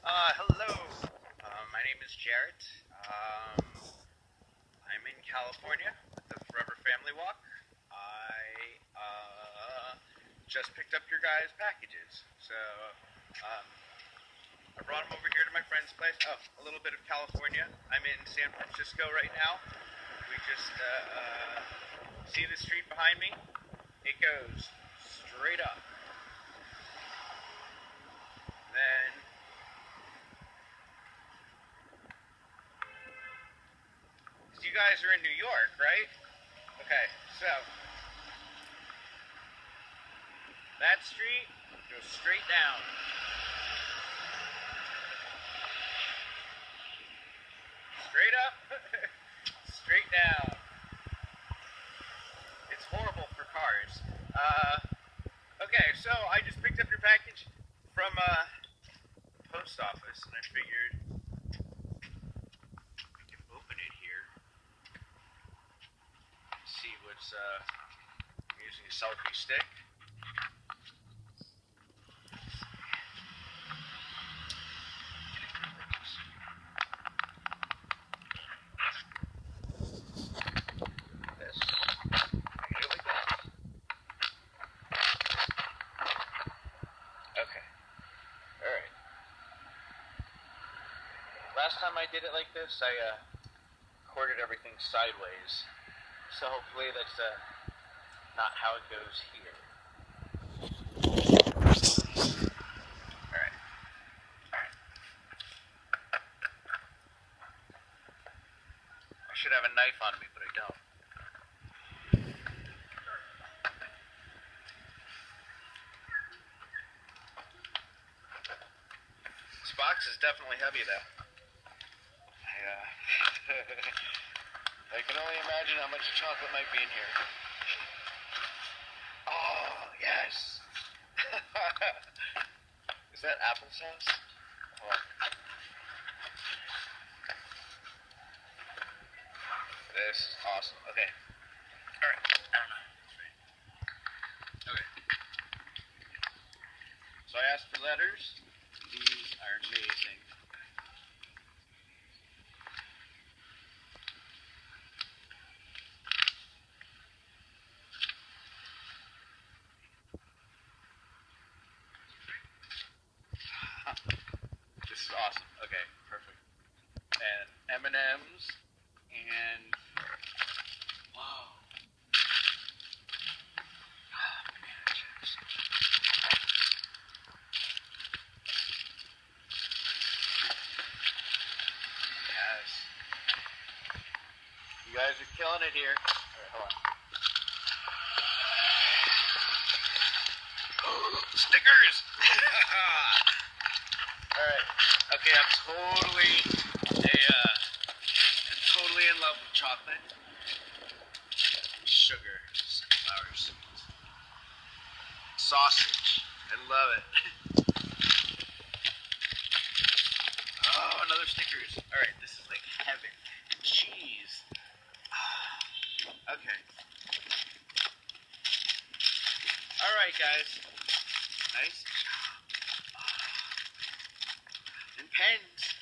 Hello. My name is Jarrett. I'm in California with the Forever Family Walk. I just picked up your guys' packages. So I brought them over here to my friend's place. Oh, a little bit of California. I'm in San Francisco right now. We just see the street behind me. It goes straight up. Then you guys are in New York, right? Okay, so that street goes straight down. Straight up, straight down. It's horrible for cars. Okay, so I just picked up your package from the post office, and I figured I can open it here. See what's I'm using a selfie stick. Last time I did it like this, I recorded everything sideways. So hopefully that's not how it goes here. Alright. I should have a knife on me, but I don't. This box is definitely heavy though. I can only imagine how much chocolate might be in here. Oh, yes! Is that applesauce? Oh. This is awesome. Okay. Alright. Okay. So I asked for letters. These are amazing. This is awesome. Okay, perfect. And M&M's and whoa. Banana chips. Yes. You guys are killing it here. Alright, hold on. Stickers! Alright. Okay, I'm totally in love with chocolate. Sugar, sunflower seeds. Sausage. I love it. Oh, another stickers. Alright, this is like heaven. Cheese. Okay. Alright, guys. Nice job. And pens.